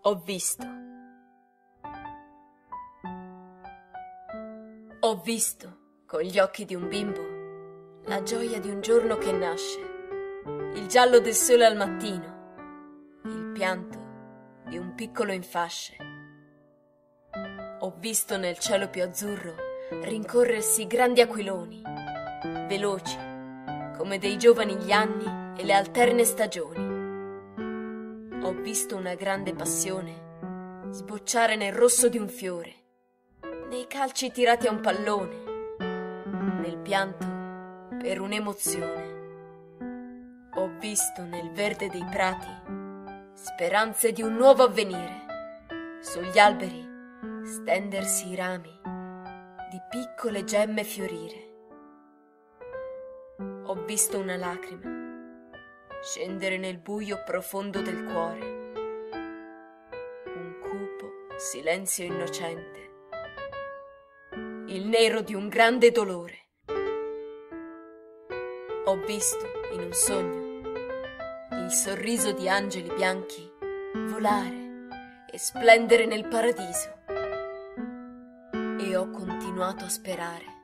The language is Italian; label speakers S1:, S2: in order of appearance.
S1: Ho visto. Ho visto, con gli occhi di un bimbo, la gioia di un giorno che nasce, il giallo del sole al mattino, il pianto di un piccolo in fasce. Ho visto nel cielo più azzurro rincorrersi grandi aquiloni, veloci come dei giovani gli anni e le alterne stagioni. Ho visto una grande passione sbocciare nel rosso di un fiore, nei calci tirati a un pallone, nel pianto per un'emozione. Ho visto nel verde dei prati speranze di un nuovo avvenire, sugli alberi stendersi i rami, di piccole gemme fiorire. Ho visto una lacrima scendere nel buio profondo del cuore, un cupo silenzio innocente, il nero di un grande dolore. Ho visto in un sogno il sorriso di angeli bianchi volare e splendere nel paradiso, e ho continuato a sperare